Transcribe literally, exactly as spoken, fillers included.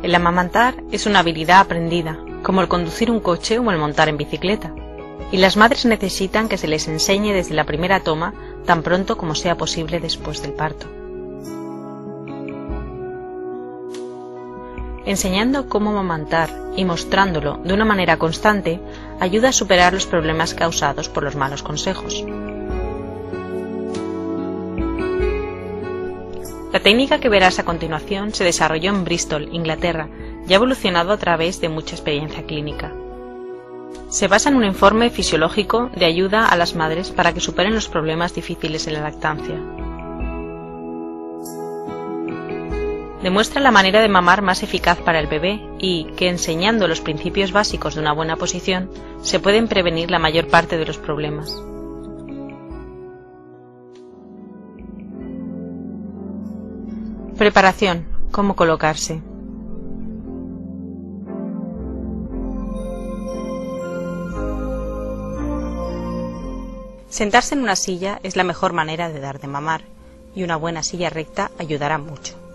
El amamantar es una habilidad aprendida, como el conducir un coche o el montar en bicicleta, y las madres necesitan que se les enseñe desde la primera toma tan pronto como sea posible después del parto. Enseñando cómo amamantar y mostrándolo de una manera constante ayuda a superar los problemas causados por los malos consejos. La técnica que verás a continuación se desarrolló en Bristol, Inglaterra, y ha evolucionado a través de mucha experiencia clínica. Se basa en un informe fisiológico de ayuda a las madres para que superen los problemas difíciles en la lactancia. Demuestra la manera de mamar más eficaz para el bebé y que, enseñando los principios básicos de una buena posición, se pueden prevenir la mayor parte de los problemas. Preparación. ¿Cómo colocarse? Sentarse en una silla es la mejor manera de dar de mamar, y una buena silla recta ayudará mucho.